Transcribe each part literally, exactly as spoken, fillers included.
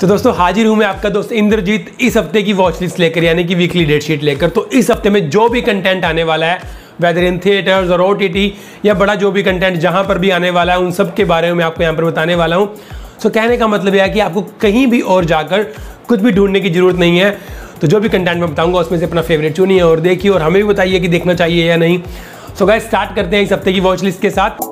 तो दोस्तों हाजिर हूं मैं आपका दोस्त इंद्रजीत इस हफ्ते की वॉच लिस्ट लेकर, यानी कि वीकली डेट शीट लेकर। तो इस हफ्ते में जो भी कंटेंट आने वाला है, वेदर इन थिएटर्स और ओटीटी या बड़ा जो भी कंटेंट जहां पर भी आने वाला है, उन सब के बारे में मैं आपको यहां पर बताने वाला हूं। सो कहने का मतलब यह है कि आपको कहीं भी और जाकर कुछ भी ढूंढने की जरूरत नहीं है। तो जो भी कंटेंट मैं बताऊंगा उसमें से अपना फेवरेट चुनिए और देखिए, और हमें भी बताइए कि देखना चाहिए या नहीं। सो गाइस स्टार्ट करते हैं इस हफ्ते की वॉच लिस्ट के साथ।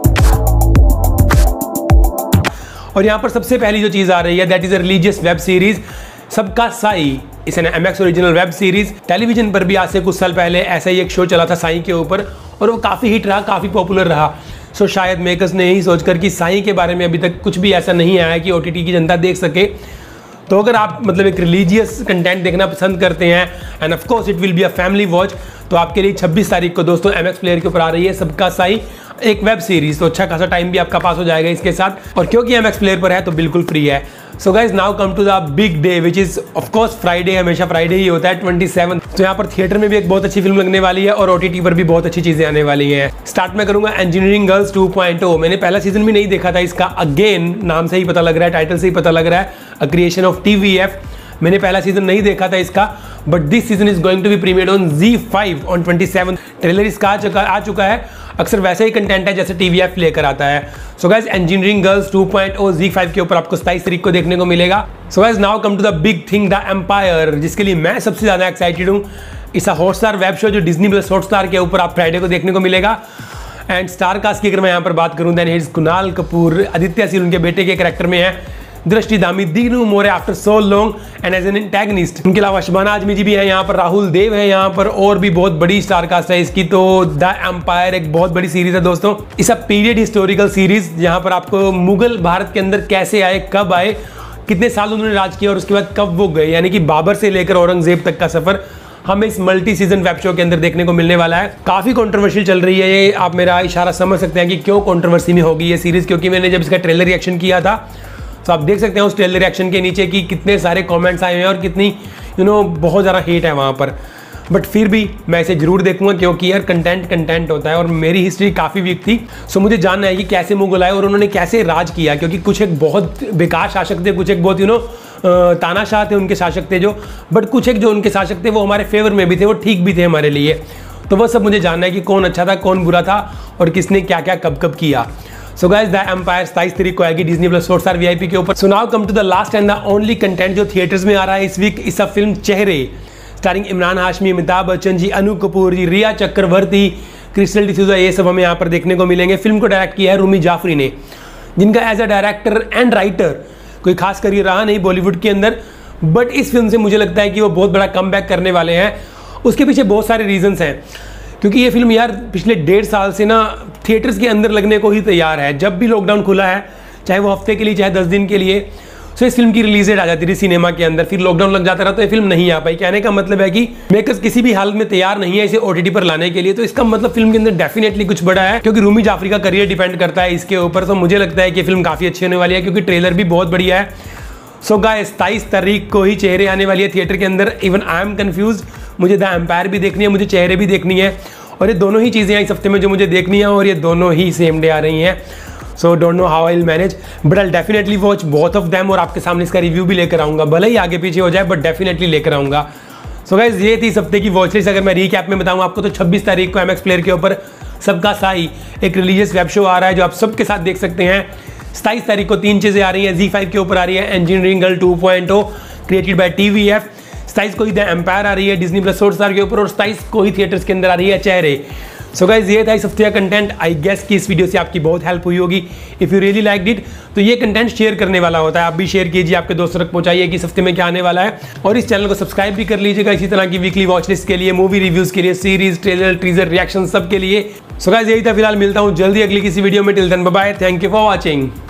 और यहाँ पर सबसे पहली जो चीज़ आ रही है that is a religious web series Sabka Sai. इसे M X original web series. Television पर भी आज से कुछ साल पहले ऐसा ही एक शो चला था साई के ऊपर, और वो काफ़ी हिट रहा, काफ़ी पॉपुलर रहा। सो शायद मेकर्स ने यही सोचकर कि साई के बारे में अभी तक कुछ भी ऐसा नहीं आया कि ओटीटी की जनता देख सके। तो अगर आप मतलब एक रिलीजियस कंटेंट देखना पसंद करते हैं and of course it will be a family watch, तो आपके लिए छब्बीस तारीख को दोस्तों एम एक्स प्लेयर के ऊपर आ रही है सबका साई, एक वेब सीरीज। तो अच्छा खासा टाइम भी आपका पास हो जाएगा इसके साथ, और क्योंकि एम एक्स प्लेयर पर है तो बिल्कुल फ्री है। So guys now come to the big day which is of course Friday. हमेशा फ्राइडे ही होता है ट्वेंटी सेवन। तो यहाँ पर थिएटर में भी एक बहुत अच्छी फिल्म लगने वाली है और ओटीटी पर भी बहुत अच्छी चीजें आने वाली हैं। स्टार्ट में करूंगा engineering girls two point O. मैंने पहला सीजन भी नहीं देखा था इसका, अगेन नाम से ही पता लग रहा है, टाइटल से ही पता लग रहा है, अ क्रिएशन ऑफ टीवीएफ। मैंने पहला सीजन नहीं देखा था इसका, but this season is going to be premiered on Zee five on twenty seven. Trailer इसका आ चुका आ चुका है। अक्सर वैसे ही कंटेंट है जैसे टीवीएफ लेकर आता है। So guys engineering girls two point O Zee five के ऊपर आपको सताईस तारीख को देखने को मिलेगा। So guys now come to the big thing, the empire, जिसके लिए मैं सबसे ज्यादा एक्साइटेड हूँ। इस हॉटस्टार वेब शो जो डिज्नी प्लस हॉटस्टार के ऊपर आप फ्राइडे को देखने को मिलेगा। एंड स्टार कास्ट की अगर मैं यहाँ पर बात करूँ, देन इज कुणाल कपूर, आदित्य सिंह उनके बेटे के कैरेक्टर में है, Drashti Dhami, Dino Morea after so long and as an antagonist. उनके अलावा शबाना आजमी जी भी है यहाँ पर, राहुल देव है यहाँ पर, और भी बहुत बड़ी स्टार कास्ट है इसकी। तो द एम्पायर एक बहुत बड़ी सीरीज है दोस्तों। इस पीरियड हिस्टोरिकल सीरीज जहाँ पर आपको मुगल भारत के अंदर कैसे आए, कब आए, कितने साल उन्होंने राज किया और उसके बाद कब वो गए, यानी कि बाबर से लेकर औरंगजेब तक का सफर हमें इस मल्टी सीजन वेब शो के अंदर देखने को मिलने वाला है। काफी कंट्रोवर्शियल चल रही है ये, आप मेरा इशारा समझ सकते हैं कि क्यों कंट्रोवर्सी में होगी ये सीरीज, क्योंकि मैंने जब इसका ट्रेलर रिएक्शन किया था तो आप देख सकते हैं उस ट्रेलर रिएक्शन के नीचे कि कितने सारे कमेंट्स आए हुए हैं और कितनी यू नो बहुत ज़्यादा हेट है वहाँ पर। बट फिर भी मैं इसे जरूर देखूंगा, क्योंकि यार कंटेंट कंटेंट होता है और मेरी हिस्ट्री काफ़ी वीक थी। सो मुझे जानना है कि कैसे मुगल आए और उन्होंने कैसे राज किया, क्योंकि कुछ एक बहुत बेकार शासक थे, कुछ एक बहुत यू नो तानाशाह थे उनके शासक थे जो, बट कुछ एक जो उनके शासक थे वो हमारे फेवर में भी थे, वो ठीक भी थे हमारे लिए। तो वह सब मुझे जानना है कि कौन अच्छा था, कौन बुरा था, और किसने क्या क्या कब कब किया। सो गाइस द एम्पायर सताईस तारीख को आएगी डिज्नी प्लस हॉटस्टार वीआईपी के ऊपर। So now come to the last and the only content जो थिएटर्स में आ रहा है इस वीक। इस फिल्म चेहरे, स्टारिंग इमरान हाशमी, अमिताभ बच्चन जी, अनु कपूर जी, रिया चक्रवर्ती, क्रिस्टल डिसूजा, ये सब हमें यहाँ पर देखने को मिलेंगे। फिल्म को डायरेक्ट किया है रूमी जाफरी ने, जिनका as a director and writer कोई खास करियर रहा नहीं बॉलीवुड के अंदर, बट इस फिल्म से मुझे लगता है कि वो बहुत बड़ा कमबैक करने वाले हैं। उसके पीछे बहुत सारे रीजंस हैं, क्योंकि ये फिल्म यार पिछले डेढ़ साल से ना थिएटर्स के अंदर लगने को ही तैयार है। जब भी लॉकडाउन खुला है, चाहे वो हफ्ते के लिए चाहे दस दिन के लिए, सो इस फिल्म की रिलीज डेट आ जाती थी सिनेमा के अंदर, फिर लॉकडाउन लग जाता रहा तो ये फिल्म नहीं आ पाई। कहने का मतलब है कि मेकर्स किसी भी हालत में तैयार नहीं है इसे ओटीटी पर लाने के लिए। तो इसका मतलब फिल्म के अंदर डेफिनेटली कुछ बड़ा है, क्योंकि रूमी जाफरी का करियर डिपेंड करता है इसके ऊपर। तो मुझे लगता है कि फिल्म काफ़ी अच्छी होने वाली है, क्योंकि ट्रेलर भी बहुत बढ़िया है। सो गाइस सताईस तारीख को ही चेहरे आने वाली है थिएटर के अंदर। इवन आई एम कन्फ्यूज, मुझे द एम्पायर भी देखनी है, मुझे चेहरे भी देखनी है, और ये दोनों ही चीज़ें हैं इस हफ्ते में जो मुझे देखनी है, और ये दोनों ही सेम डे आ रही हैं। So don't know how I will manage, but I definitely watch both of them, और आपके सामने इसका रिव्यू भी लेकर आऊँगा, भले ही आगे पीछे हो जाए बट डेफिनेटली लेकर आऊँगा। सो गाइस ये थी इस हफ्ते की वॉच लिस्ट। अगर मैं रीकैप में बताऊँ आपको, तो छब्बीस तारीख को एम एक्स प्लेयर के ऊपर सबका साई, एक रिलीजियस वेब शो आ रहा है जो आप सबके साथ देख सकते हैं। सताईस तारीख को तीन चीज़ें आ रही हैं, ज़ी फाइव के ऊपर आ रही है engineering girl two point O created by TVF. सताईस को ही द एम्पायर आ रही है डिज्नी प्लस हॉटस्टार के ऊपर, और सताईस को ही थिएटर्स के अंदर आ रही है चेहरे। सो गाइस ये था इस हफ्ते का कंटेंट। आई गेस कि इस वीडियो से आपकी बहुत हेल्प हुई होगी। If you really like it, तो ये कंटेंट शेयर करने वाला होता है, आप भी शेयर कीजिए, आपके दोस्तों तक पहुंचाइए कि इस हफ्ते में क्या आने वाला है, और इस चैनल को सब्सक्राइब भी कर लीजिएगा इसी तरह की वीकली वॉच लिस्ट के लिए, मूवी रिव्यूज के लिए, सीरीज, ट्रेलर, टीजर, रिएक्शन सब के लिए। सो गाइस यही था फिलहाल, मिलता हूँ जल्दी अगली किसी वीडियो में। Till then bye bye, thank you for watching.